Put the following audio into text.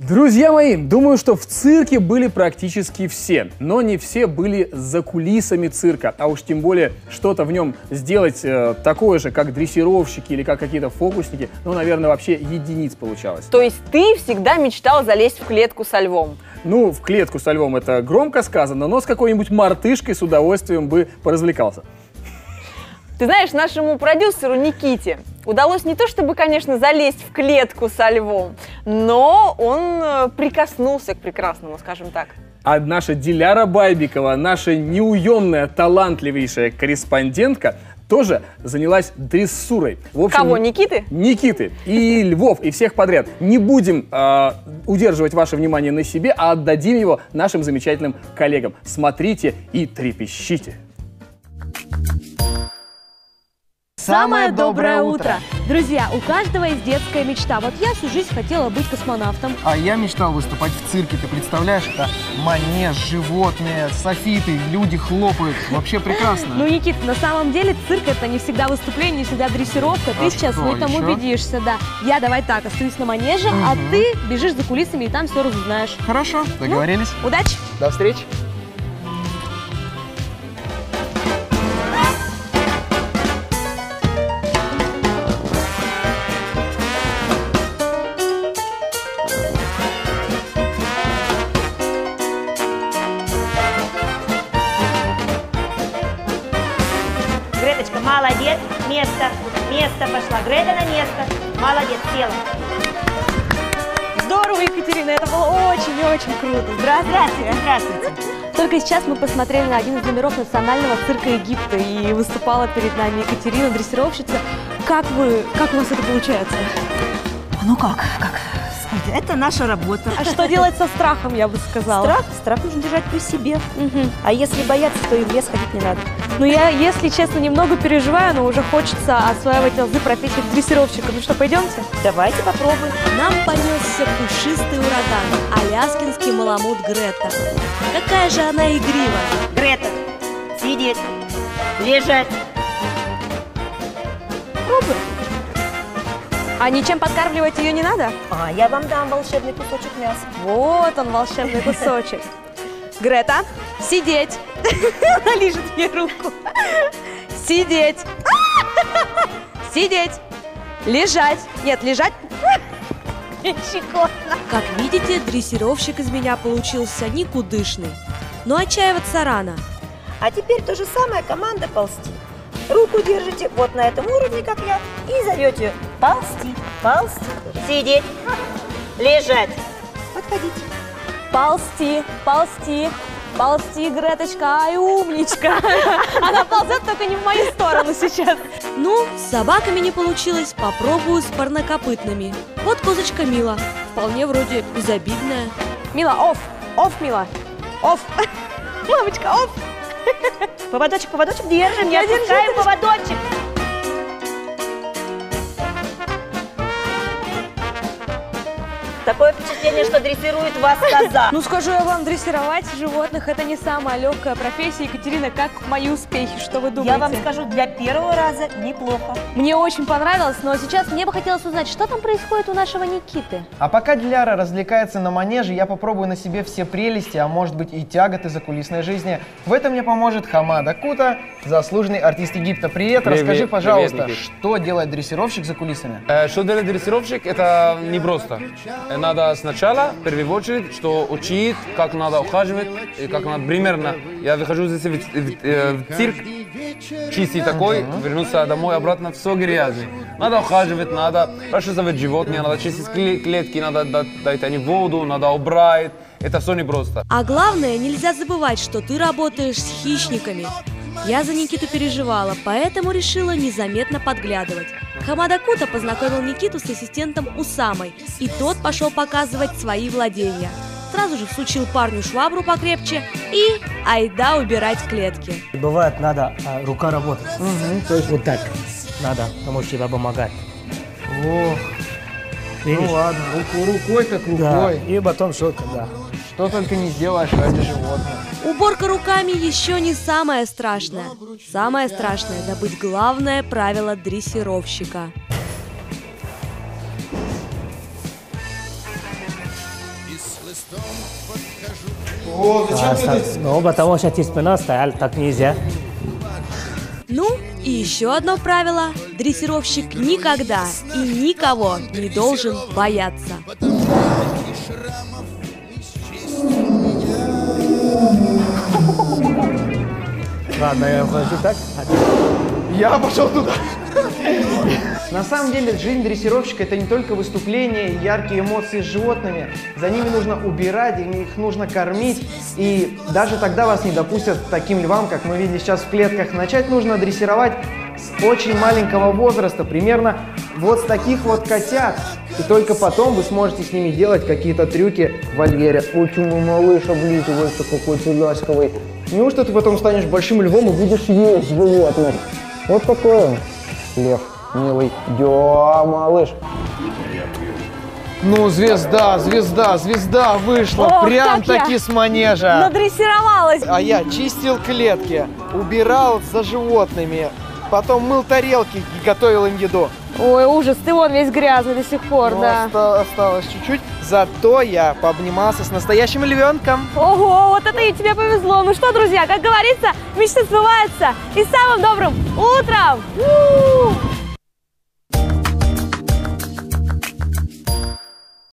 Друзья мои, думаю, что в цирке были практически все, но не все были за кулисами цирка, а уж тем более что-то в нем сделать такое же, как дрессировщики или как какие-то фокусники, ну, наверное, вообще единиц получалось. То есть ты всегда мечтал залезть в клетку со львом? Ну, в клетку со львом это громко сказано, но с какой-нибудь мартышкой с удовольствием бы поразвлекался. Ты знаешь, нашему продюсеру Никите удалось не то чтобы, конечно, залезть в клетку со львом, но он прикоснулся к прекрасному, скажем так. А наша Диляра Байбикова, наша неуемная, талантливейшая корреспондентка, тоже занялась дрессурой. В общем, кого, Никиты? Никиты и львов, и всех подряд. Не будем удерживать ваше внимание на себе, а отдадим его нашим замечательным коллегам. Смотрите и трепещите. Самое доброе утро! Друзья, у каждого есть детская мечта. Вот я всю жизнь хотела быть космонавтом. А я мечтал выступать в цирке. Ты представляешь, это манеж, животные, софиты, люди хлопают. Вообще прекрасно. Ну, Никит, на самом деле цирк — это не всегда выступление, не всегда дрессировка. Ты сейчас в этом убедишься, да. Я давай так, остаюсь на манеже, а ты бежишь за кулисами и там все разузнаешь. Хорошо, договорились. Ну, удачи! До встречи! Греточка, молодец, место пошла. Грета на место, молодец, села. Здорово, Екатерина, это было очень-очень круто. Здравствуйте. Здравствуйте. Только сейчас мы посмотрели на один из номеров национального цирка Египта, и выступала перед нами Екатерина, дрессировщица. Как у вас это получается? Ну как? Скажите, это наша работа. А что делать со страхом, я бы сказала? Страх нужно держать при себе. А если бояться, то и в лес ходить не надо. Ну, я, если честно, немного переживаю, но уже хочется осваивать азы профессии дрессировщика. Ну что, пойдемте? Давайте попробуем. Нам понесся пушистый ураган, аляскинский маламут Грета. Какая же она игривая. Грета, сидеть, лежать. Пробуем. А ничем подкармливать ее не надо? А я вам дам волшебный кусочек мяса. Вот он, волшебный кусочек. Грета, сидеть. Она лижет мне руку. Сидеть. Сидеть. Лежать. Нет, лежать. Щекотно. Как видите, дрессировщик из меня получился никудышный. Но отчаиваться рано. А теперь то же самое, команда ползти. Руку держите вот на этом уровне, как я, и зовете ползти, ползти, сидеть, лежать, подходите. Ползти, ползти, ползти, Греточка, ай, умничка. Она ползет, только не в мою сторону сейчас. Ну, с собаками не получилось, попробую с парнокопытными. Вот козочка Мила, вполне вроде безобидная. Мила, оф, Мила, оф. Мамочка, оф. Поводочек держим, не отпускаем поводочек. Такое впечатление, что дрессирует вас коза. Ну, скажу я вам, дрессировать животных — это не самая легкая профессия. Екатерина, как мои успехи, что вы думаете? Я вам скажу, для первого раза неплохо. Мне очень понравилось, но сейчас мне бы хотелось узнать, что там происходит у нашего Никиты. А пока Диляра развлекается на манеже, я попробую на себе все прелести, а может быть и тяготы закулисной жизни. В этом мне поможет Хамад Акута, заслуженный артист Египта. Привет, расскажи, пожалуйста, привет, что делает дрессировщик за кулисами? Что делает дрессировщик, это непросто. Надо сначала, в первую очередь, что учить, как надо ухаживать, и как надо примерно. Я выхожу здесь в цирк, чистый такой, вернуться домой, обратно все грязный. Надо ухаживать, надо расчесывать животные, надо чистить клетки, надо дать они воду, надо убрать. Это все непросто. А главное, нельзя забывать, что ты работаешь с хищниками. Я за Никиту переживала, поэтому решила незаметно подглядывать. Хамад Акута познакомил Никиту с ассистентом Усамой, и тот пошел показывать свои владения. Сразу же всучил парню швабру покрепче и айда убирать клетки. Бывает, надо рука работать. То есть вот так надо, потому что тебе помогать. Ох, ну ладно, рукой как рукой. Да, и потом щетка, да. Что только не сделаешь ради животных. Уборка руками еще не самое страшное. Самое страшное – забыть главное правило дрессировщика. О, зачем ты это? Ну, потому что ты спина стоял, так нельзя. Ну, и еще одно правило. Дрессировщик никогда и никого не должен бояться. Ладно, я хочу так. Я пошел туда. На самом деле, жизнь дрессировщика – это не только выступления и яркие эмоции с животными. За ними нужно убирать, их нужно кормить. И даже тогда вас не допустят к таким львам, как мы видели сейчас в клетках. Начать нужно дрессировать с очень маленького возраста, примерно вот с таких вот котят. И только потом вы сможете с ними делать какие-то трюки в вольере. Очень мой малыш облизывается, какой ты ласковый. Неужто ты потом станешь большим львом и будешь есть животных? Вот такой он, лев, милый. Да, малыш. Ну, звезда вышла. Ох, прям-таки с манежа. Надрессировалась. А я чистил клетки, убирал за животными, потом мыл тарелки и готовил им еду. Ой, ужас, ты вон весь грязный до сих пор, Ну, да. осталось чуть-чуть. Зато я пообнимался с настоящим львенком. Ого, вот это и тебе повезло. Ну что, друзья, как говорится, мечты сбываются. И с самым добрым утром!